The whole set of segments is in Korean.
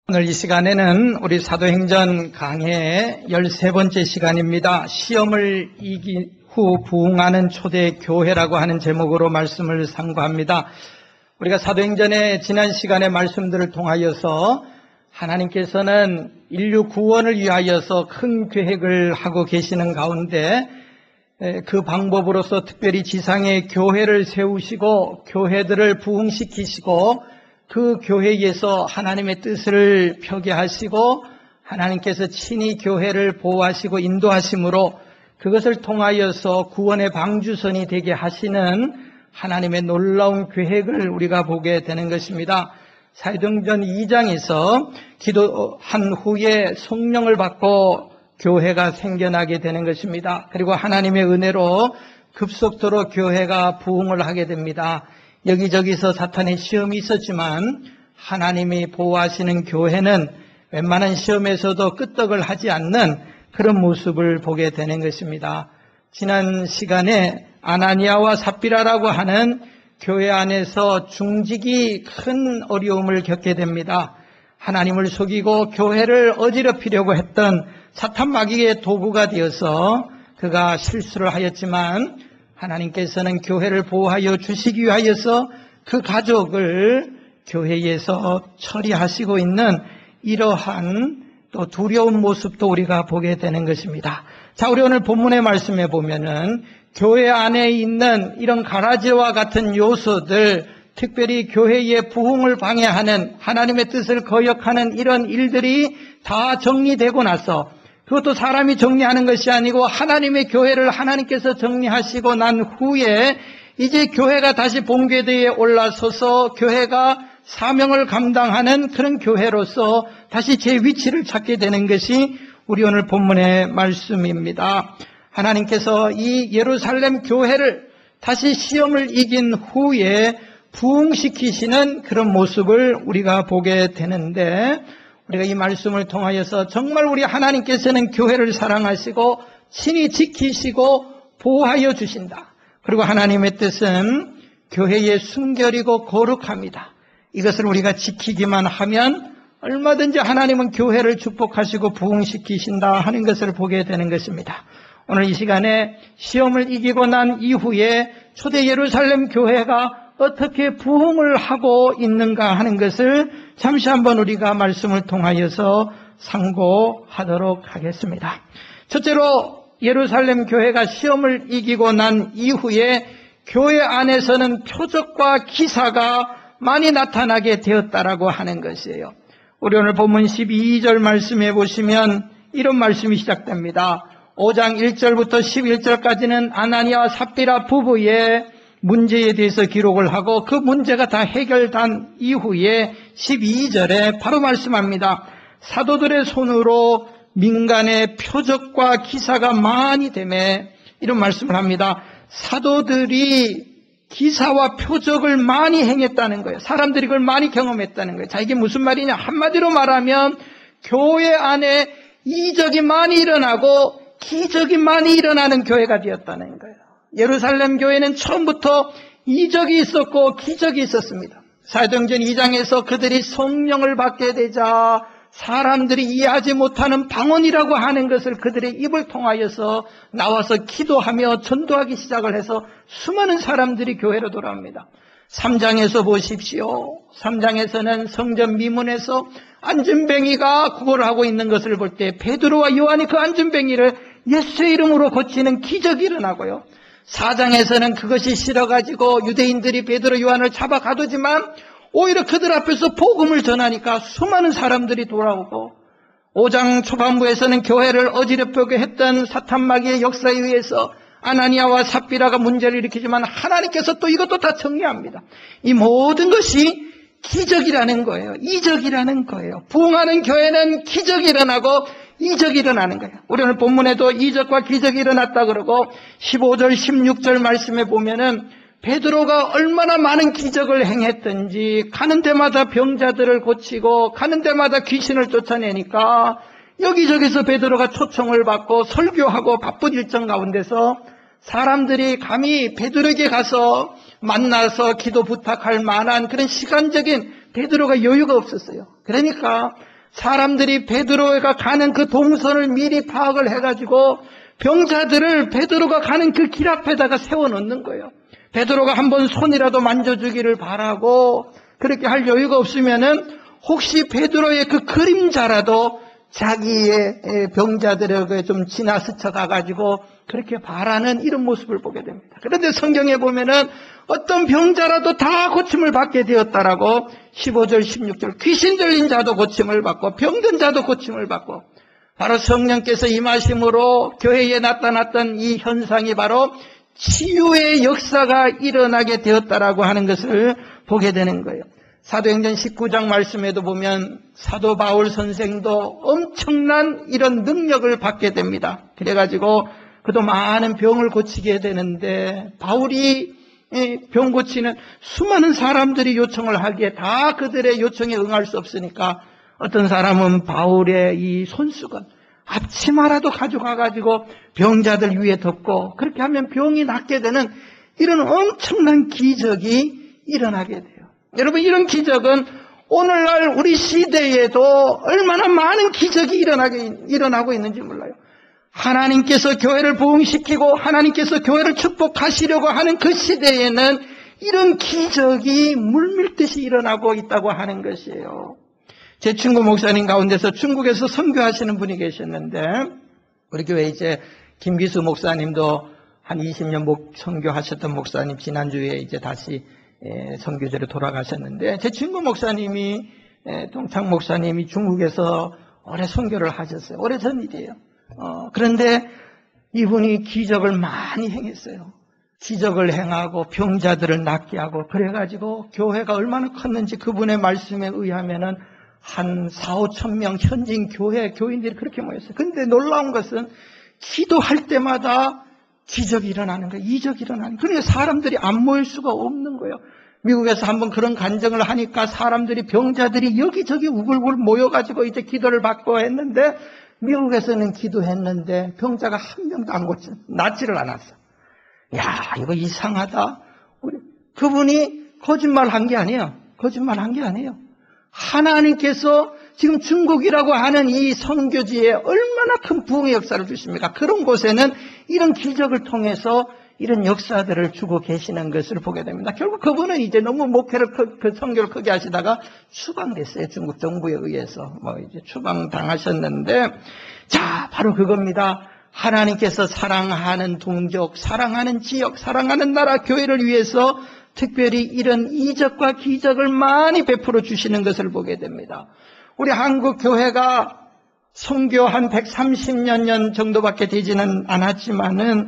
오늘 이 시간에는 우리 사도행전 강해 13번째 시간입니다. 시험을 이긴 후 부흥하는 초대 교회라고 하는 제목으로 말씀을 상고합니다. 우리가 사도행전의 지난 시간의 말씀들을 통하여서 하나님께서는 인류 구원을 위하여서 큰 계획을 하고 계시는 가운데 그 방법으로서 특별히 지상에 교회를 세우시고 교회들을 부흥시키시고 그 교회에서 하나님의 뜻을 펴게 하시고 하나님께서 친히 교회를 보호하시고 인도하심으로 그것을 통하여서 구원의 방주선이 되게 하시는 하나님의 놀라운 계획을 우리가 보게 되는 것입니다. 사도행전 2장에서 기도한 후에 성령을 받고 교회가 생겨나게 되는 것입니다. 그리고 하나님의 은혜로 급속도로 교회가 부흥을 하게 됩니다. 여기저기서 사탄의 시험이 있었지만 하나님이 보호하시는 교회는 웬만한 시험에서도 끄떡을 하지 않는 그런 모습을 보게 되는 것입니다. 지난 시간에 아나니아와 삽비라라고 하는 교회 안에서 중직이 큰 어려움을 겪게 됩니다. 하나님을 속이고 교회를 어지럽히려고 했던 사탄 마귀의 도구가 되어서 그가 실수를 하였지만 하나님께서는 교회를 보호하여 주시기 위하여서 그 가족을 교회에서 처리하시고 있는 이러한 또 두려운 모습도 우리가 보게 되는 것입니다. 자, 우리 오늘 본문의 말씀에 보면은 교회 안에 있는 이런 가라지와 같은 요소들, 특별히 교회의 부흥을 방해하는 하나님의 뜻을 거역하는 이런 일들이 다 정리되고 나서 그것도 사람이 정리하는 것이 아니고 하나님의 교회를 하나님께서 정리하시고 난 후에 이제 교회가 다시 본궤도에 올라서서 교회가 사명을 감당하는 그런 교회로서 다시 제 위치를 찾게 되는 것이 우리 오늘 본문의 말씀입니다. 하나님께서 이 예루살렘 교회를 다시 시험을 이긴 후에 부흥시키시는 그런 모습을 우리가 보게 되는데 우리가 이 말씀을 통하여서 정말 우리 하나님께서는 교회를 사랑하시고 친히 지키시고 보호하여 주신다. 그리고 하나님의 뜻은 교회의 순결이고 거룩합니다. 이것을 우리가 지키기만 하면 얼마든지 하나님은 교회를 축복하시고 부흥시키신다 하는 것을 보게 되는 것입니다. 오늘 이 시간에 시험을 이기고 난 이후에 초대 예루살렘 교회가 어떻게 부흥을 하고 있는가 하는 것을 잠시 한번 우리가 말씀을 통하여서 상고하도록 하겠습니다. 첫째로 예루살렘 교회가 시험을 이기고 난 이후에 교회 안에서는 표적과 기사가 많이 나타나게 되었다라고 하는 것이에요. 우리 오늘 본문 12절 말씀해 보시면 이런 말씀이 시작됩니다. 5장 1절부터 11절까지는 아나니아와 삽비라 부부의 문제에 대해서 기록을 하고 그 문제가 다 해결된 이후에 12절에 바로 말씀합니다. 사도들의 손으로 민간의 표적과 기사가 많이 되매 이런 말씀을 합니다. 사도들이 기사와 표적을 많이 행했다는 거예요. 사람들이 그걸 많이 경험했다는 거예요. 자, 이게 무슨 말이냐? 한마디로 말하면 교회 안에 이적이 많이 일어나고 기적이 많이 일어나는 교회가 되었다는 거예요. 예루살렘 교회는 처음부터 이적이 있었고 기적이 있었습니다. 사도행전 2장에서 그들이 성령을 받게 되자 사람들이 이해하지 못하는 방언이라고 하는 것을 그들의 입을 통하여서 나와서 기도하며 전도하기 시작을 해서 수많은 사람들이 교회로 돌아옵니다. 3장에서 보십시오. 3장에서는 성전 미문에서 안진뱅이가 구걸을 하고 있는 것을 볼 때 베드로와 요한이 그 안진뱅이를 예수의 이름으로 고치는 기적이 일어나고요. 4장에서는 그것이 싫어가지고 유대인들이 베드로 요한을 잡아 가두지만 오히려 그들 앞에서 복음을 전하니까 수많은 사람들이 돌아오고 5장 초반부에서는 교회를 어지럽히게 했던 사탄 마귀의 역사에 의해서 아나니아와 삽비라가 문제를 일으키지만 하나님께서 또 이것도 다 정리합니다. 이 모든 것이 기적이라는 거예요. 이적이라는 거예요. 부흥하는 교회는 기적이 일어나고 이적이 일어나는 거예요. 우리 오늘 본문에도 이적과 기적이 일어났다 그러고 15절 16절 말씀에 보면은 베드로가 얼마나 많은 기적을 행했던지 가는 데마다 병자들을 고치고 가는 데마다 귀신을 쫓아내니까 여기저기서 베드로가 초청을 받고 설교하고 바쁜 일정 가운데서 사람들이 감히 베드로에게 가서 만나서 기도 부탁할 만한 그런 시간적인 베드로가 여유가 없었어요. 그러니까 사람들이 베드로가 가는 그 동선을 미리 파악을 해가지고 병자들을 베드로가 가는 그 길 앞에다가 세워놓는 거예요. 베드로가 한번 손이라도 만져주기를 바라고, 그렇게 할 여유가 없으면은 혹시 베드로의 그 그림자라도 자기의 병자들에게 좀 지나 스쳐가가지고 그렇게 바라는 이런 모습을 보게 됩니다. 그런데 성경에 보면은 어떤 병자라도 다 고침을 받게 되었다라고 15절 16절 귀신 들린 자도 고침을 받고 병든 자도 고침을 받고, 바로 성령께서 임하심으로 교회에 나타났던 이 현상이 바로 치유의 역사가 일어나게 되었다라고 하는 것을 보게 되는 거예요. 사도행전 19장 말씀에도 보면 사도 바울 선생도 엄청난 이런 능력을 받게 됩니다. 그래가지고 그도 많은 병을 고치게 되는데, 바울이 병 고치는 수많은 사람들이 요청을 하기에 다 그들의 요청에 응할 수 없으니까 어떤 사람은 바울의 이 손수건, 앞치마라도 가져가가지고 병자들 위에 덮고, 그렇게 하면 병이 낫게 되는 이런 엄청난 기적이 일어나게 돼요. 여러분, 이런 기적은 오늘날 우리 시대에도 얼마나 많은 기적이 일어나고 있는지 몰라요. 하나님께서 교회를 부흥시키고 하나님께서 교회를 축복하시려고 하는 그 시대에는 이런 기적이 물밀듯이 일어나고 있다고 하는 것이에요. 제 친구 목사님 가운데서 중국에서 선교하시는 분이 계셨는데, 우리 교회 이제 김기수 목사님도 한 20년 선교하셨던 목사님, 지난주에 이제 다시 선교제로 돌아가셨는데, 제 친구 목사님이, 동창 목사님이 중국에서 오래 선교를 하셨어요. 오래전 일이에요. 그런데 이분이 기적을 많이 행했어요. 기적을 행하고 병자들을 낫게 하고, 그래가지고 교회가 얼마나 컸는지 그분의 말씀에 의하면은 한 4, 5천 명 현진 교인들이 그렇게 모였어요. 근데 놀라운 것은 기도할 때마다 기적이 일어나는 거예요. 이적이 일어나는 거예요. 그러니까 사람들이 안 모일 수가 없는 거예요. 미국에서 한번 그런 간증을 하니까 사람들이, 병자들이 여기저기 우글우글 모여가지고 이제 기도를 받고 했는데, 미국에서는 기도했는데 병자가 한 명도 안 고쳐, 낫지를 않았어. 야, 이거 이상하다. 그분이 거짓말한 게 아니에요. 거짓말한 게 아니에요. 하나님께서 지금 중국이라고 하는 이 선교지에 얼마나 큰 부흥의 역사를 주십니까? 그런 곳에는 이런 기적을 통해서 이런 역사들을 주고 계시는 것을 보게 됩니다. 결국 그분은 이제 너무 목회를, 선교를 크게 하시다가 추방됐어요. 중국 정부에 의해서. 이제 추방당하셨는데, 자, 바로 그겁니다. 하나님께서 사랑하는 동족, 사랑하는 지역, 사랑하는 나라, 교회를 위해서 특별히 이런 이적과 기적을 많이 베풀어 주시는 것을 보게 됩니다. 우리 한국 교회가 선교 한 130년 정도밖에 되지는 않았지만은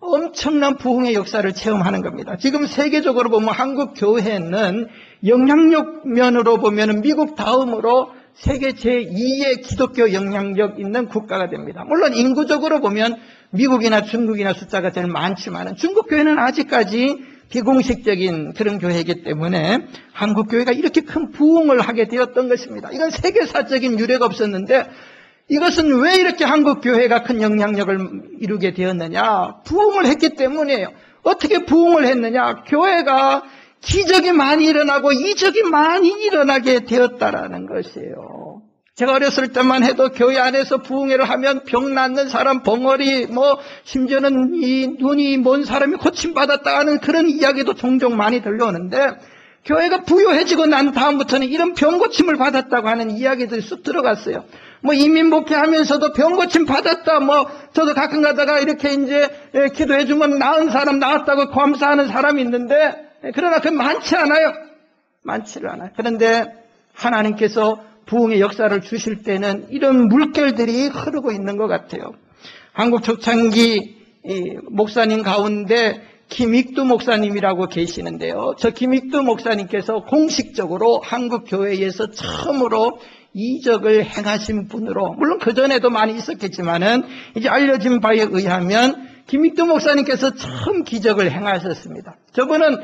엄청난 부흥의 역사를 체험하는 겁니다. 지금 세계적으로 보면 한국 교회는 영향력 면으로 보면 미국 다음으로 세계 제2의 기독교 영향력 있는 국가가 됩니다. 물론 인구적으로 보면 미국이나 중국이나 숫자가 제일 많지만 중국 교회는 아직까지 비공식적인 그런 교회이기 때문에 한국 교회가 이렇게 큰 부흥을 하게 되었던 것입니다. 이건 세계사적인 유례가 없었는데, 이것은 왜 이렇게 한국 교회가 큰 영향력을 이루게 되었느냐? 부흥을 했기 때문이에요. 어떻게 부흥을 했느냐? 교회가 기적이 많이 일어나고 이적이 많이 일어나게 되었다라는 것이에요. 제가 어렸을 때만 해도 교회 안에서 부흥회를 하면 병 낫는 사람, 벙어리, 심지어는 이 눈이 먼 사람이 고침받았다 하는 그런 이야기도 종종 많이 들려오는데, 교회가 부유해지고 난 다음부터는 이런 병 고침을 받았다고 하는 이야기들이 쑥 들어갔어요. 이민 목회하면서도 병 고침 받았다, 저도 가끔 가다가 이렇게 이제 기도해주면 나은 사람 나았다고 감사하는 사람이 있는데, 그러나 그 많지 않아요. 많지를 않아요. 그런데 하나님께서 부흥의 역사를 주실 때는 이런 물결들이 흐르고 있는 것 같아요. 한국 초창기 목사님 가운데 김익두 목사님이라고 계시는데요. 저 김익두 목사님께서 공식적으로 한국 교회에서 처음으로 이적을 행하신 분으로, 물론 그전에도 많이 있었겠지만은 이제 알려진 바에 의하면 김익두 목사님께서 처음 기적을 행하셨습니다. 저분은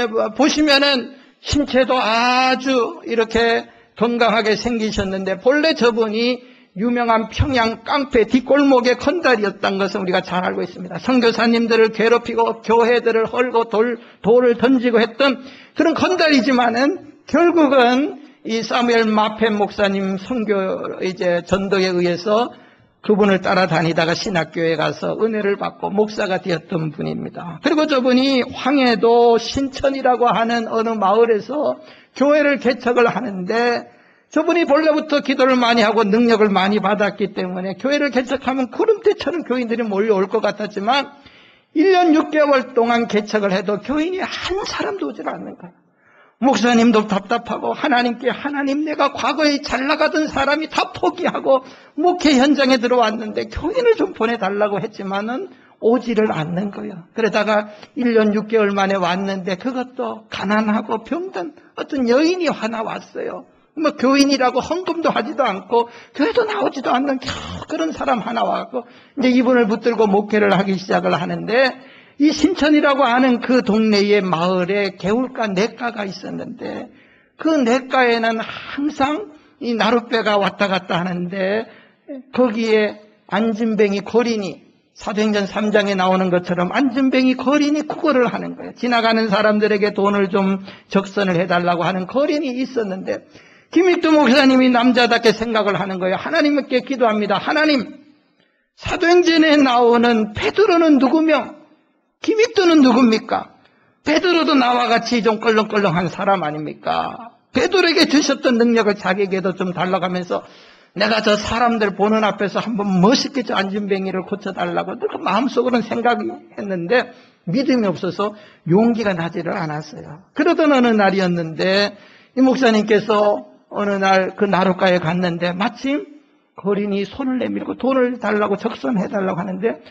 보시면은 신체도 아주 이렇게 건강하게 생기셨는데, 본래 저분이 유명한 평양 깡패 뒷골목의 건달이었던 것은 우리가 잘 알고 있습니다. 선교사님들을 괴롭히고 교회들을 헐고 돌을 던지고 했던 그런 건달이지만은 결국은 이 사무엘 마펜 목사님 선교 전도에 의해서 그분을 따라다니다가 신학교에 가서 은혜를 받고 목사가 되었던 분입니다. 그리고 저분이 황해도 신천이라고 하는 어느 마을에서 교회를 개척을 하는데, 저분이 본래부터 기도를 많이 하고 능력을 많이 받았기 때문에 교회를 개척하면 구름대처럼 교인들이 몰려올 것 같았지만 1년 6개월 동안 개척을 해도 교인이 한 사람도 오질 않는 거예요. 목사님도 답답하고 하나님께, 하나님, 내가 과거에 잘 나가던 사람이 다 포기하고 목회 현장에 들어왔는데 교인을 좀 보내달라고 했지만은 오지를 않는 거예요. 그러다가 1년 6개월 만에 왔는데 그것도 가난하고 병든 어떤 여인이 하나 왔어요. 뭐 교인이라고 헌금도 하지도 않고 교회도 나오지도 않는 그런 사람 하나 와서 이제 이분을 붙들고 목회를 하기 시작을 하는데, 이 신천이라고 하는 그 동네의 마을에 개울가 냇가가 있었는데, 그 냇가에는 항상 이 나룻배가 왔다 갔다 하는데, 거기에 안진뱅이 거린이, 사도행전 3장에 나오는 것처럼 안진뱅이 거린이 구걸을 하는 거예요. 지나가는 사람들에게 돈을 좀 적선을 해달라고 하는 거린이 있었는데, 김익두 목사님이 남자답게 생각을 하는 거예요. 하나님께 기도합니다. 하나님, 사도행전에 나오는 베드로는 누구며 김익두는 누굽니까? 베드로도 나와 같이 좀 껄렁껄렁한 사람 아닙니까? 베드로에게 주셨던 능력을 자기에게도 좀 달라가면서 내가 저 사람들 보는 앞에서 한번 멋있게 저 안진뱅이를 고쳐달라고 그 마음속으로는 생각이 했는데 믿음이 없어서 용기가 나지를 않았어요. 그러던 어느 날이었는데 이 목사님께서 어느 날 그 나룻가에 갔는데 마침 거린이 손을 내밀고 돈을 달라고 적선해달라고 하는데,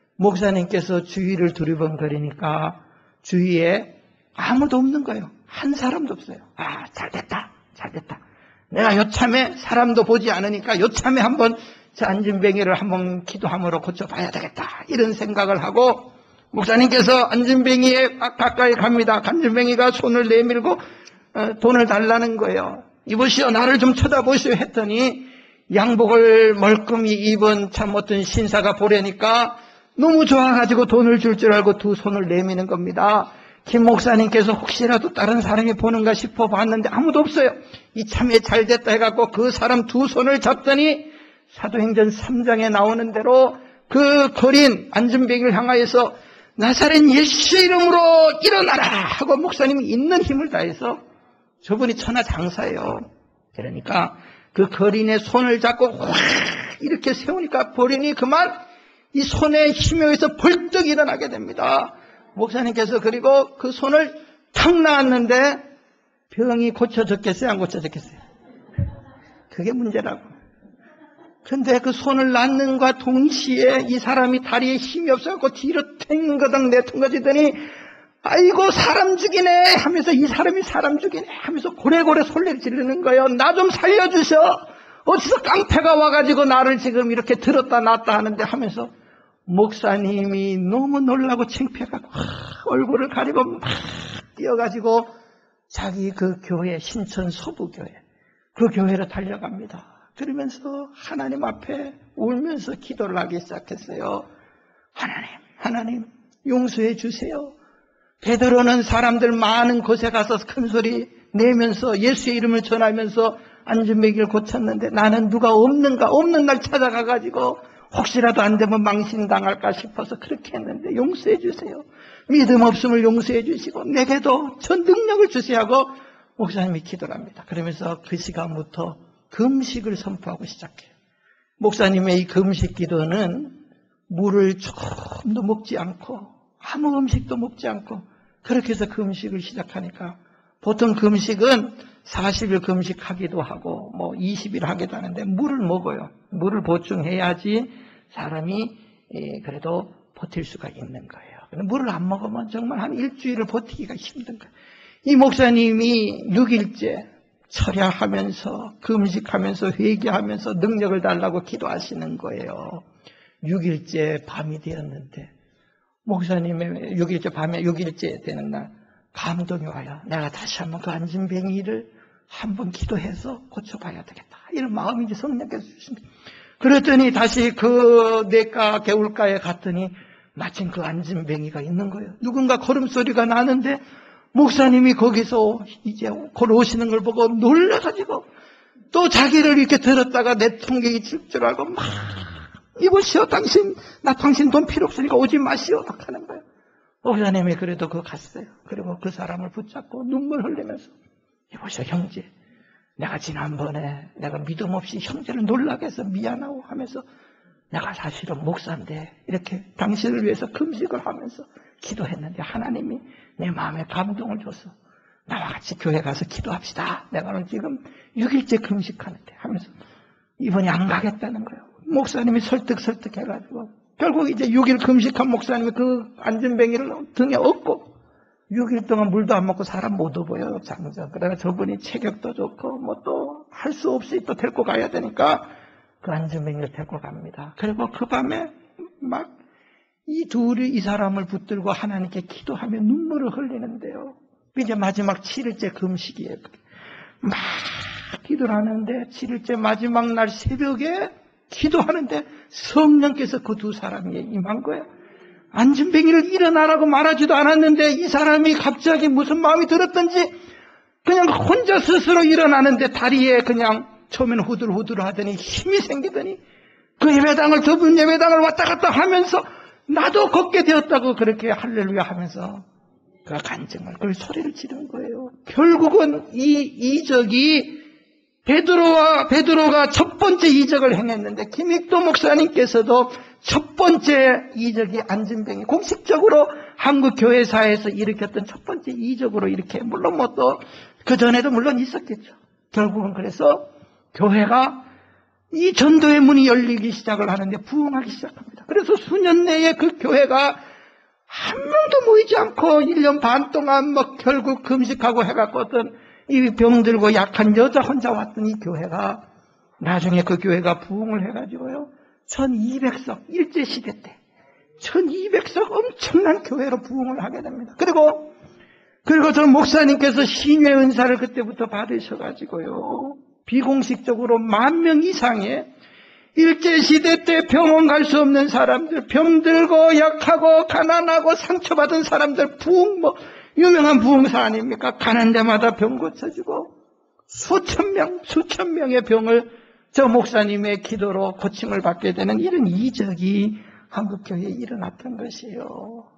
목사님께서 주위를 두리번거리니까 주위에 아무도 없는 거예요. 한 사람도 없어요. 아, 잘됐다, 잘됐다. 내가 요참에 사람도 보지 않으니까 요참에 한번 저 안진뱅이를 한번 기도함으로 고쳐봐야 되겠다, 이런 생각을 하고 목사님께서 안진뱅이에 가까이 갑니다. 안진뱅이가 손을 내밀고 돈을 달라는 거예요. 이보시오, 나를 좀 쳐다보시오 했더니 양복을 멀끔히 입은 참 어떤 신사가 보려니까 너무 좋아가지고 돈을 줄 줄 알고 두 손을 내미는 겁니다. 김 목사님께서 혹시라도 다른 사람이 보는가 싶어 봤는데 아무도 없어요. 이참에 잘됐다 해갖고 그 사람 두 손을 잡더니 사도행전 3장에 나오는 대로 그 거린 안진뱅이를 향하여서 나사렛 예수 이름으로 일어나라 하고 목사님이 있는 힘을 다해서, 저분이 천하장사예요. 그러니까 그 거린의 손을 잡고 확 이렇게 세우니까 거린이 그만 이 손에 힘에 의해서 벌떡 일어나게 됩니다. 목사님께서 그리고 그 손을 탁 놨는데 병이 고쳐졌겠어요? 안 고쳐졌겠어요? 그게 문제라고. 근데 그 손을 놨는과 동시에 이 사람이 다리에 힘이 없어갖고 뒤로 탱거덕 내통거지더니 아이고 사람 죽이네 하면서, 이 사람이 사람 죽이네 하면서 고래고래 소리를 지르는 거예요. 나 좀 살려주셔. 어디서 깡패가 와가지고 나를 지금 이렇게 들었다 놨다 하는데 하면서, 목사님이 너무 놀라고 창피해가지고 얼굴을 가리고 막 뛰어가지고 자기 그 교회, 신천 서부교회, 그 교회로 달려갑니다. 그러면서 하나님 앞에 울면서 기도를 하기 시작했어요. 하나님 용서해 주세요. 베드로는 사람들 많은 곳에 가서 큰 소리 내면서 예수의 이름을 전하면서 안진뱅이를 고쳤는데 나는 누가 없는가, 없는 날 찾아가가지고 혹시라도 안 되면 망신당할까 싶어서 그렇게 했는데 용서해 주세요. 믿음 없음을 용서해 주시고 내게도 전 능력을 주세요 하고 목사님이 기도를 합니다. 그러면서 그 시간부터 금식을 선포하고 시작해요. 목사님의 이 금식 기도는 물을 조금도 먹지 않고 아무 음식도 먹지 않고 그렇게 해서 금식을 시작하니까, 보통 금식은 40일 금식하기도 하고 뭐 20일 하기도 하는데 물을 먹어요. 물을 보충해야지 사람이 그래도 버틸 수가 있는 거예요. 물을 안 먹으면 정말 한 일주일을 버티기가 힘든 거예요. 이 목사님이 6일째 철야하면서 금식하면서 회개하면서 능력을 달라고 기도하시는 거예요. 6일째 밤이 되었는데 목사님의 6일째 밤에 6일째 되는 날 감동이 와요. 내가 다시 한번 그 안진뱅이를 한번 기도해서 고쳐봐야 되겠다, 이런 마음이 이제 성령께서 주십니다. 그랬더니 다시 그 냇가 개울가에 갔더니 마침 그 안진뱅이가 있는 거예요. 누군가 걸음소리가 나는데 목사님이 거기서 이제 걸어오시는 걸 보고 놀라가지고 또 자기를 이렇게 들었다가 내 통객이 칠 줄 알고 막 이보시오 나 당신 돈 필요 없으니까 오지 마시오 막 하는 거예요. 목사님이 그래도 갔어요. 그리고 그 사람을 붙잡고 눈물 흘리면서 이보시오 형제, 내가 지난번에 내가 믿음 없이 형제를 놀라게 해서 미안하고 하면서 내가 사실은 목사인데 이렇게 당신을 위해서 금식을 하면서 기도했는데 하나님이 내 마음에 감동을 줘서 나와 같이 교회 가서 기도합시다. 내가는 지금 6일째 금식하는데 하면서 이번에 안 가겠다는 거예요. 목사님이 설득해가지고 결국 이제 6일 금식한 목사님이 그 안전뱅이를 등에 업고 6일 동안 물도 안 먹고 사람 못 업어요. 장정. 그러다가 저분이 체격도 좋고 뭐 또 할 수 없이 또 데리고 가야 되니까 그 안전뱅이를 데리고 갑니다. 그리고 그 밤에 막 이 둘이 이 사람을 붙들고 하나님께 기도하며 눈물을 흘리는데요. 이제 마지막 7일째 금식이에요. 막 기도를 하는데 7일째 마지막 날 새벽에 기도하는데 성령께서 그 두 사람이 임한 거예요. 안전뱅이를 일어나라고 말하지도 않았는데 이 사람이 갑자기 무슨 마음이 들었던지 그냥 혼자 스스로 일어나는데 다리에 그냥 처음에는 후들후들 하더니 힘이 생기더니 그 예배당을 좁은 예배당을 왔다 갔다 하면서 나도 걷게 되었다고 그렇게 할렐루야 하면서 그 간증을 그 소리를 지른 거예요. 결국은 이 이적이 베드로가 첫 번째 이적을 행했는데 김익도 목사님께서도 첫 번째 이적이 안전뱅이 공식적으로 한국 교회사에서 일으켰던 첫 번째 이적으로 이렇게 물론 뭐 또 그 전에도 물론 있었겠죠. 결국은 그래서 교회가 이 전도의 문이 열리기 시작을 하는데 부흥하기 시작합니다. 그래서 수년 내에 그 교회가 한 명도 모이지 않고 1년 반 동안 뭐 결국 금식하고 해갖고 어떤 이 병들고 약한 여자 혼자 왔던 이 교회가 나중에 그 교회가 부흥을 해가지고요 1200석 일제시대 때 1200석 엄청난 교회로 부흥을 하게 됩니다. 그리고 저 목사님께서 신의 은사를 그때부터 받으셔가지고요 비공식적으로 10,000명 이상의 일제시대 때 병원 갈 수 없는 사람들, 병들고 약하고 가난하고 상처받은 사람들 부흥 유명한 부흥사 아닙니까? 가는 데마다 병 고쳐주고 수천 명의 병을 저 목사님의 기도로 고침을 받게 되는 이런 이적이 한국교회에 일어났던 것이에요.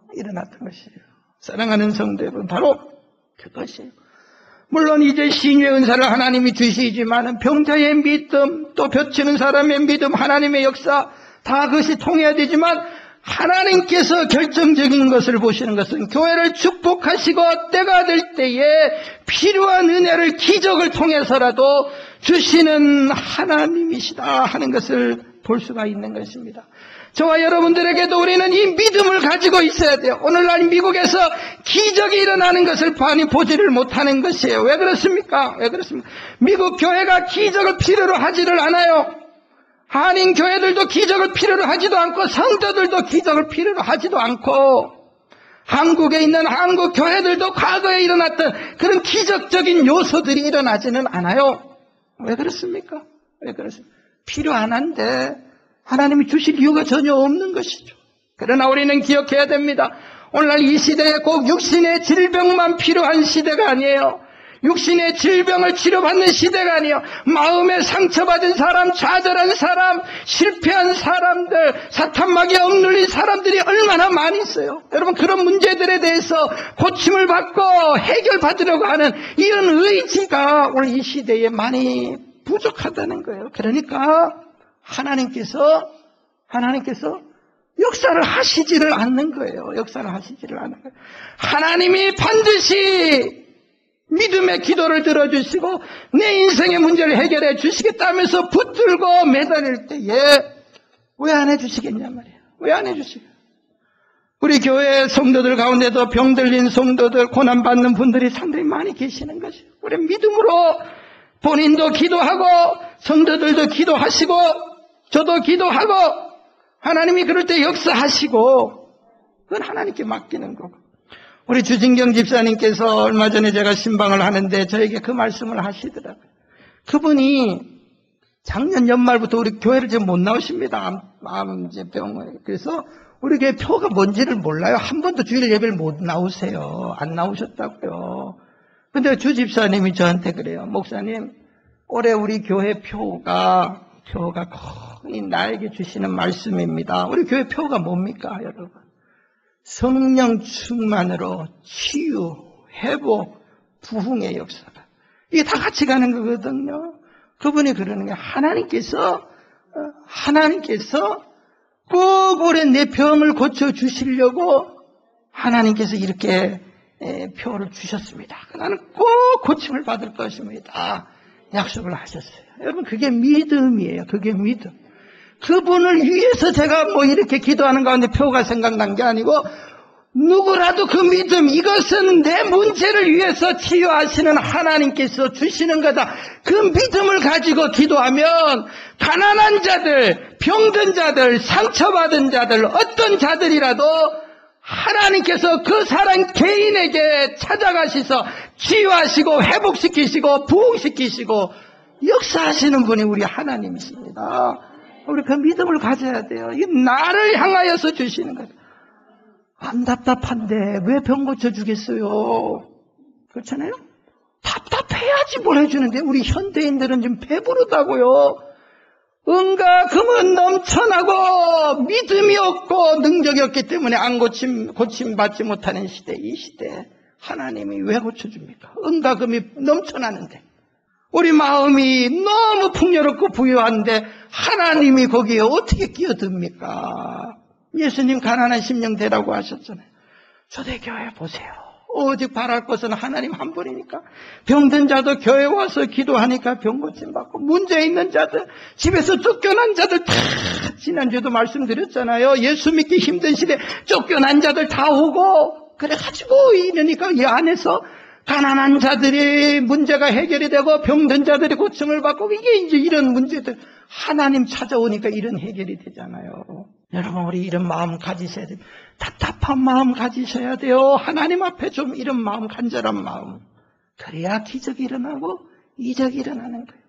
사랑하는 성도 여러분, 바로 그것이에요. 물론 이제 신유의 은사를 하나님이 주시지만 병자의 믿음, 또 벼치는 사람의 믿음, 하나님의 역사 다 그것이 통해야 되지만 하나님께서 결정적인 것을 보시는 것은 교회를 축복하시고 때가 될 때에 필요한 은혜를 기적을 통해서라도 주시는 하나님이시다 하는 것을 볼 수가 있는 것입니다. 저와 여러분들에게도 우리는 이 믿음을 가지고 있어야 돼요. 오늘날 미국에서 기적이 일어나는 것을 많이 보지를 못하는 것이에요. 왜 그렇습니까? 미국 교회가 기적을 필요로 하지를 않아요. 한인 교회들도 기적을 필요로 하지도 않고 성도들도 기적을 필요로 하지도 않고 한국에 있는 한국 교회들도 과거에 일어났던 그런 기적적인 요소들이 일어나지는 않아요. 왜 그렇습니까? 필요 안 한데 하나님이 주실 이유가 전혀 없는 것이죠. 그러나 우리는 기억해야 됩니다. 오늘날 이 시대에 꼭 육신의 질병만 필요한 시대가 아니에요. 육신의 질병을 치료받는 시대가 아니에요. 마음에 상처받은 사람, 좌절한 사람, 실패한 사람들, 사탄마귀에 억눌린 사람들이 얼마나 많이 있어요. 여러분, 그런 문제들에 대해서 고침을 받고 해결받으려고 하는 이런 의지가 오늘 이 시대에 많이 부족하다는 거예요. 그러니까 하나님께서 역사를 하시지를 않는 거예요. 하나님이 반드시 믿음의 기도를 들어주시고 내 인생의 문제를 해결해 주시겠다면서 붙들고 매달릴 때에 왜 안 해주시겠냐 말이에요. 왜 안 해주시겠어요? 우리 교회 성도들 가운데도 병들린 성도들, 고난받는 분들이 상당히 많이 계시는 것이에요. 우리 믿음으로 본인도 기도하고 성도들도 기도하시고 저도 기도하고 하나님이 그럴 때 역사하시고 그건 하나님께 맡기는 거고. 우리 주진경 집사님께서 얼마 전에 제가 신방을 하는데 저에게 그 말씀을 하시더라고요. 그분이 작년 연말부터 우리 교회를 지금 못 나오십니다. 암 이제 병원에. 그래서 우리 교회 표가 뭔지를 몰라요. 한 번도 주일 예배를 못 나오세요. 안 나오셨다고요. 근데 주 집사님이 저한테 그래요. 목사님, 올해 우리 교회 표가 거의 나에게 주시는 말씀입니다. 우리 교회 표가 뭡니까, 여러분? 성령 충만으로 치유, 회복, 부흥의 역사가. 이게 다 같이 가는 거거든요. 그분이 그러는 게 하나님께서 꼭 올해 내 병을 고쳐주시려고 하나님께서 이렇게 표를 주셨습니다. 나는 꼭 고침을 받을 것입니다. 약속을 하셨어요. 여러분, 그게 믿음이에요. 그게 믿음. 그분을 위해서 제가 뭐 이렇게 기도하는 가운데 표가 생각난 게 아니고, 누구라도 그 믿음, 이것은 내 문제를 위해서 치유하시는 하나님께서 주시는 거다. 그 믿음을 가지고 기도하면 가난한 자들, 병든 자들, 상처받은 자들, 어떤 자들이라도 하나님께서 그 사람 개인에게 찾아가셔서 치유하시고 회복시키시고 부흥시키시고 역사하시는 분이 우리 하나님이십니다. 우리 그 믿음을 가져야 돼요. 이 나를 향하여서 주시는 거예요. 안 답답한데 왜 병 고쳐주겠어요? 그렇잖아요? 답답해야지 뭘 해주는데 우리 현대인들은 지금 배부르다고요. 은과 금은 넘쳐나고 믿음이 없고 능력이 없기 때문에 안 고침받지 못하는 시대, 이 시대에 하나님이 왜 고쳐줍니까? 은과 금이 넘쳐나는데 우리 마음이 너무 풍요롭고 부유한데 하나님이 거기에 어떻게 끼어듭니까? 예수님 가난한 심령 되라고 하셨잖아요. 초대교회 보세요. 오직 바랄 것은 하나님 한 분이니까. 병든 자도 교회 와서 기도하니까 병 고침 받고, 문제 있는 자들, 집에서 쫓겨난 자들 다, 지난주에도 말씀드렸잖아요. 예수 믿기 힘든 시대 쫓겨난 자들 다 오고 그래가지고 이러니까 이 안에서 가난한 자들이 문제가 해결이 되고 병든 자들이 고침을 받고, 이게 이제 이런 문제들 하나님 찾아오니까 이런 해결이 되잖아요. 여러분, 우리 이런 마음 가지셔야 돼요. 답답한 마음 가지셔야 돼요. 하나님 앞에 좀 이런 마음, 간절한 마음. 그래야 기적이 일어나고 이적이 일어나는 거예요.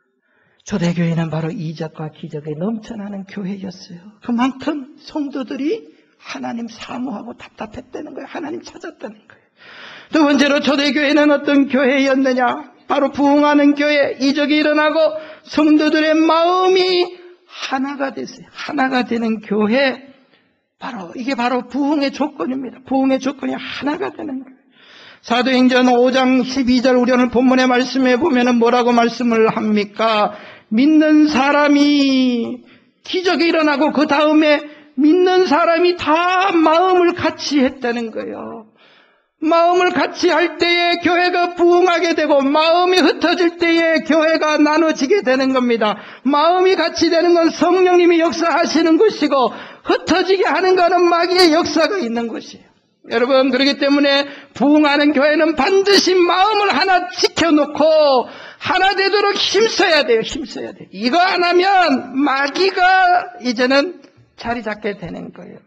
초대교회는 바로 이적과 기적에 넘쳐나는 교회였어요. 그만큼 성도들이 하나님 사모하고 답답했다는 거예요. 하나님 찾았다는 거예요. 두 번째로 초대교회는 어떤 교회였느냐? 바로 부흥하는 교회, 이적이 일어나고 성도들의 마음이 하나가 됐어요. 하나가 되는 교회, 이게 바로 부흥의 조건입니다. 부흥의 조건이 하나가 되는 거예요. 사도행전 5장 12절 우리 오늘 본문의 말씀에 보면은 뭐라고 말씀을 합니까? 믿는 사람이 기적이 일어나고 그 다음에 믿는 사람이 다 마음을 같이 했다는 거예요. 마음을 같이 할 때에 교회가 부흥하게 되고, 마음이 흩어질 때에 교회가 나눠지게 되는 겁니다. 마음이 같이 되는 건 성령님이 역사하시는 것이고, 흩어지게 하는 것은 마귀의 역사가 있는 것이에요. 여러분, 그렇기 때문에 부흥하는 교회는 반드시 마음을 하나 지켜놓고 하나 되도록 힘써야 돼요. 힘써야 돼요. 이거 안 하면 마귀가 이제는 자리 잡게 되는 거예요.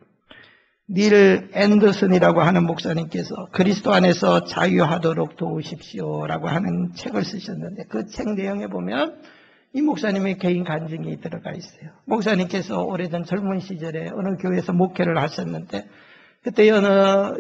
닐 앤더슨이라고 하는 목사님께서 그리스도 안에서 자유하도록 도우십시오라고 하는 책을 쓰셨는데, 그 책 내용에 보면 이 목사님의 개인 간증이 들어가 있어요. 목사님께서 오래전 젊은 시절에 어느 교회에서 목회를 하셨는데, 그때 어느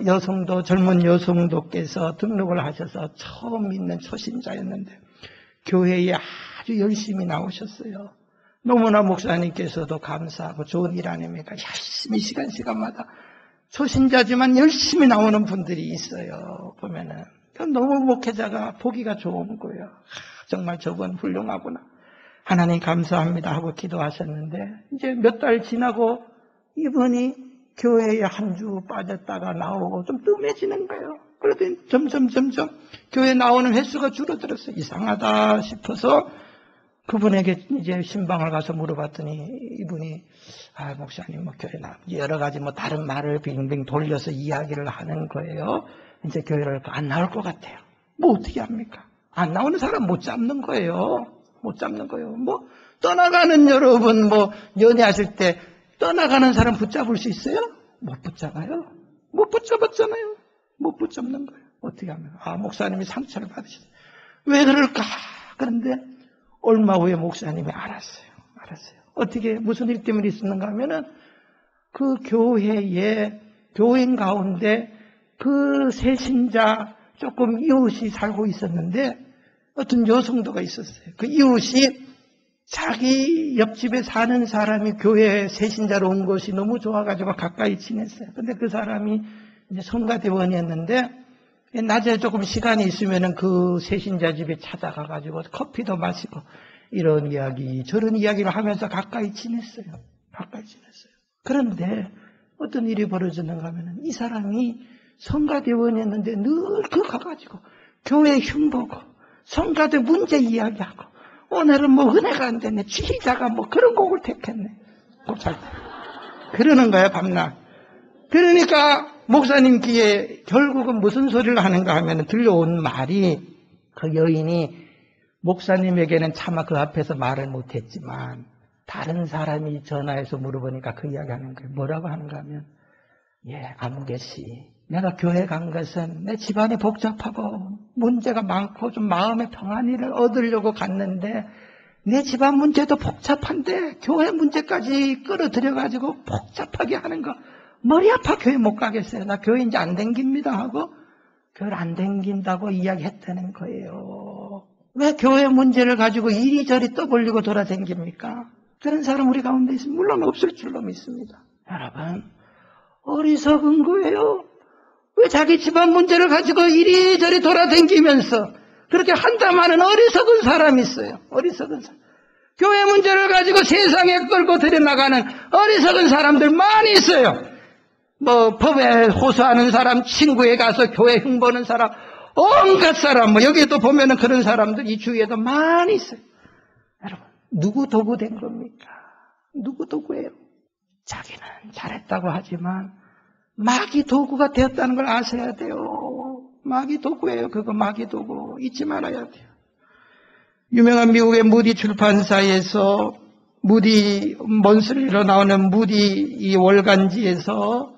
젊은 여성도께서 등록을 하셔서 처음 믿는 초신자였는데 교회에 아주 열심히 나오셨어요. 너무나 목사님께서도 감사하고 좋은 일 아닙니까? 열심히 시간마다 초신자지만 열심히 나오는 분들이 있어요. 보면은 너무 목회자가 보기가 좋은 거예요. 정말 저분 훌륭하구나, 하나님 감사합니다 하고 기도하셨는데, 이제 몇 달 지나고 이분이 교회에 한 주 빠졌다가 나오고 좀 뜸해지는 거예요. 그러더니 점점 교회 나오는 횟수가 줄어들었어요. 이상하다 싶어서 그분에게 이제 신방을 가서 물어봤더니 이분이 목사님 교회 여러 가지 다른 말을 빙빙 돌려서 이야기를 하는 거예요. 이제 교회를 안 나올 것 같아요. 어떻게 합니까? 안 나오는 사람 못 잡는 거예요. 떠나가는 여러분 연애하실 때 떠나가는 사람 붙잡을 수 있어요? 못 붙잡아요. 못 붙잡았잖아요. 못 붙잡는 거예요. 어떻게 하면? 목사님이 상처를 받으셨어요. 왜 그럴까? 그런데 얼마 후에 목사님이 알았어요. 어떻게 무슨 일 때문에 있었는가 하면은 그 교인 가운데 그 새신자 조금 이웃이 살고 있었는데 어떤 여성도가 있었어요. 그 이웃이 자기 옆집에 사는 사람이 교회에 새신자로 온 것이 너무 좋아가지고 가까이 지냈어요. 근데 그 사람이 이제 성가대원이었는데 낮에 조금 시간이 있으면은 그 새신자 집에 찾아가가지고 커피도 마시고 이런 이야기 저런 이야기를 하면서 가까이 지냈어요. 그런데 어떤 일이 벌어졌는가 하면은 이 사람이 성가대원이었는데 늘 그 가가지고 교회 흉보고 성가대 문제 이야기하고 오늘은 뭐 은혜가 안 되네. 지휘자가 뭐 그런 곡을 택했네. 그러는 거야, 밤낮. 그러니까 목사님 귀에 결국은 무슨 소리를 하는가 하면 들려온 말이 그 여인이 목사님에게는 차마 그 앞에서 말을 못했지만 다른 사람이 전화해서 물어보니까 그 이야기 하는 거예요. 뭐라고 하는가 하면 아무개씨 내가 교회 간 것은 내 집안이 복잡하고 문제가 많고 좀 마음의 평안을 얻으려고 갔는데 내 집안 문제도 복잡한데 교회 문제까지 끌어들여가지고 복잡하게 하는 거 머리 아파 교회 못 가겠어요. 나 교회 이제 안 댕깁니다 하고 교회를 안 댕긴다고 이야기했다는 거예요. 왜 교회 문제를 가지고 이리저리 떠벌리고 돌아댕깁니까? 그런 사람 우리 가운데 있으면 물론 없을 줄로 믿습니다. 여러분 어리석은 거예요. 왜 자기 집안 문제를 가지고 이리저리 돌아다니면서 그렇게 한다마는 어리석은 사람이 있어요. 어리석은 사람. 교회 문제를 가지고 세상에 끌고 들여나가는 어리석은 사람들 많이 있어요. 뭐 법에 호소하는 사람, 친구에 가서 교회 흉보는 사람, 온갖 사람, 뭐 여기에도 보면은 그런 사람들 이 주위에도 많이 있어요. 여러분, 누구 도구 된 겁니까? 누구 도구예요? 자기는 잘했다고 하지만 마귀 도구가 되었다는 걸 아셔야 돼요. 마귀 도구예요. 그거 마귀 도구. 잊지 말아야 돼요. 유명한 미국의 무디 출판사에서 무디 몬스리로 나오는 무디 이 월간지에서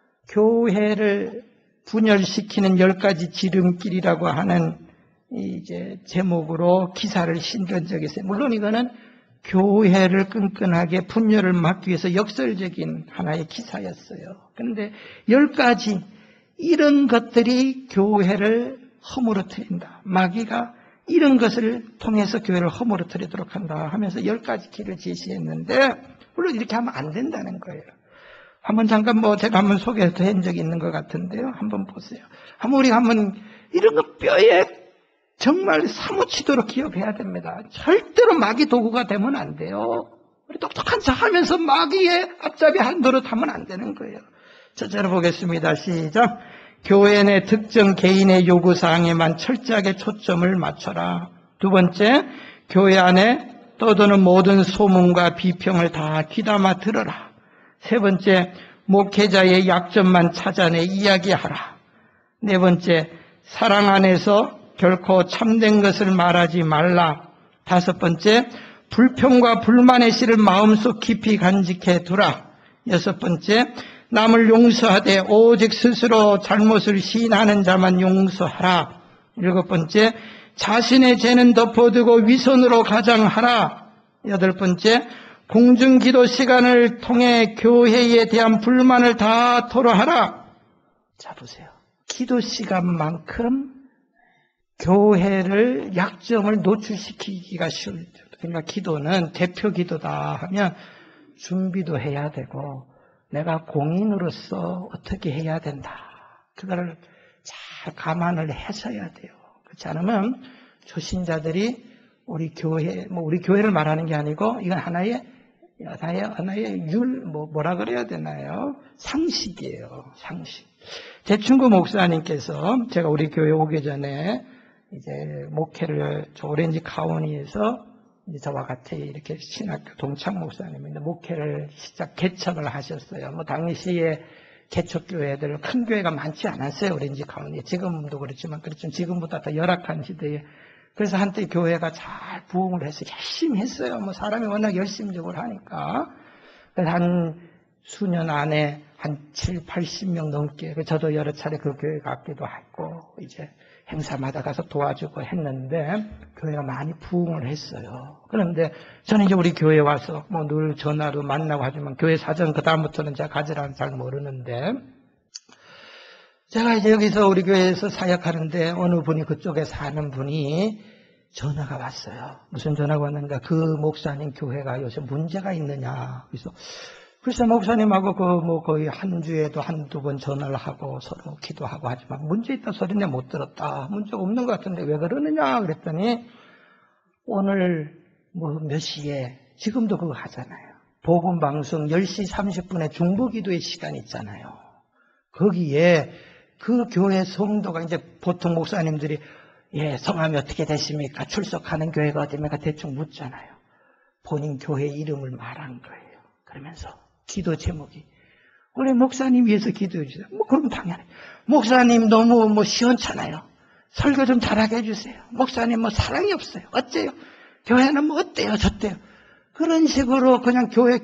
교회를 분열시키는 10가지 지름길이라고 하는 이제 제목으로 기사를 실은 적이 있어요. 물론 이거는 교회를 끈끈하게 분열을 막기 위해서 역설적인 하나의 기사였어요. 그런데 10가지 이런 것들이 교회를 허물어뜨린다. 마귀가 이런 것을 통해서 교회를 허물어뜨리도록 한다 하면서 10가지 길을 제시했는데 물론 이렇게 하면 안 된다는 거예요. 한번 잠깐 제가 한번 소개해서 한 적이 있는 것 같은데요. 한번 보세요. 우리가 이런 거 뼈에 정말 사무치도록 기억해야 됩니다. 절대로 마귀 도구가 되면 안 돼요. 우리 똑똑한 척 하면서 마귀의 앞잡이 한 노릇 하면 안 되는 거예요. 첫째로 보겠습니다. 시작. 교회 내 특정 개인의 요구사항에만 철저하게 초점을 맞춰라. 두 번째, 교회 안에 떠도는 모든 소문과 비평을 다 귀담아 들어라. 세 번째, 목회자의 약점만 찾아내 이야기하라. 네 번째, 사랑 안에서 결코 참된 것을 말하지 말라. 다섯 번째, 불평과 불만의 씨를 마음속 깊이 간직해 두라. 여섯 번째, 남을 용서하되 오직 스스로 잘못을 시인하는 자만 용서하라. 일곱 번째, 자신의 죄는 덮어두고 위선으로 가장하라. 여덟 번째, 공중기도 시간을 통해 교회에 대한 불만을 다 토로하라. 자 보세요. 기도 시간만큼 교회를 약점을 노출시키기가 쉬울 때, 그러니까 기도는 대표 기도다 하면 준비도 해야 되고 내가 공인으로서 어떻게 해야 된다. 그거를 잘 감안을 해서야 돼요. 그렇지 않으면 초신자들이 우리 교회, 우리 교회를 말하는 게 아니고 이건 하나의 뭐라 그래야 되나요? 상식이에요. 상식. 제 친구 목사님께서 제가 우리 교회 오기 전에 이제 목회를 저 오렌지 카운티에서 저와 같이 이렇게 신학교 동창 목사님인데 목회를 개척을 하셨어요. 당시에 개척교회들 큰 교회가 많지 않았어요. 오렌지 카운티. 지금도 그렇지만 지금보다 더 열악한 시대에. 그래서 한때 교회가 잘 부흥을 해서 열심히 했어요. 사람이 워낙 열심적으로 하니까. 그래서 한 수년 안에 한 70, 80명 넘게, 저도 여러 차례 그 교회 갔기도 했고, 이제 행사마다 가서 도와주고 했는데 교회가 많이 부흥을 했어요. 그런데 저는 이제 우리 교회에 와서 뭐 늘 전화로 만나고 하지만 교회 사정 그다음부터는 제가 가지런히 잘 모르는데 제가 이제 여기서 우리 교회에서 사역하는데 어느 분이 그쪽에 사는 분이 전화가 왔어요. 무슨 전화가 왔는가? 그 목사님 교회가 요새 문제가 있느냐. 그래서 글쎄 목사님하고 뭐 거의 한 주에도 한두 번 전화를 하고 서로 기도하고 하지만 문제 있다 소리는 못 들었다. 문제가 없는 것 같은데 왜 그러느냐 그랬더니 오늘 뭐 몇 시에 지금도 그거 하잖아요. 복음방송 10시 30분에 중보기도의 시간 있잖아요. 거기에 그 교회 성도가 이제 보통 목사님들이 예, 성함이 어떻게 되십니까? 출석하는 교회가 어디입니까? 대충 묻잖아요. 본인 교회 이름을 말한 거예요. 그러면서 기도 제목이 우리 목사님 위해서 기도해 주세요. 뭐 그럼 당연히 목사님 너무 뭐 시원찮아요. 설교 좀 잘하게 해주세요. 목사님 뭐 사랑이 없어요. 어째요? 교회는 뭐 어때요? 저때요? 그런 식으로 그냥 교회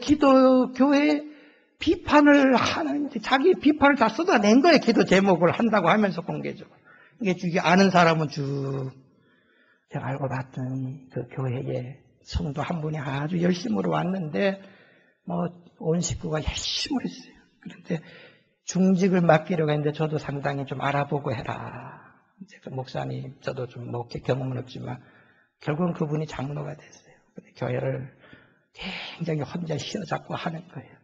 비판을 하는데 자기 비판을 다 쏟아낸 거예요. 기도 제목을 한다고 하면서 공개적으로. 이게 아는 사람은 쭉 제가 알고 봤더니 그 교회에 성도 한 분이 아주 열심으로 왔는데 뭐 온 식구가 열심히 했어요. 그런데 중직을 맡기려고 했는데 저도 상당히 좀 알아보고 해라. 이제 그 목사님 저도 좀 뭐 경험은 없지만 결국은 그분이 장로가 됐어요. 근데 교회를 굉장히 혼자 휘어잡고 하는 거예요.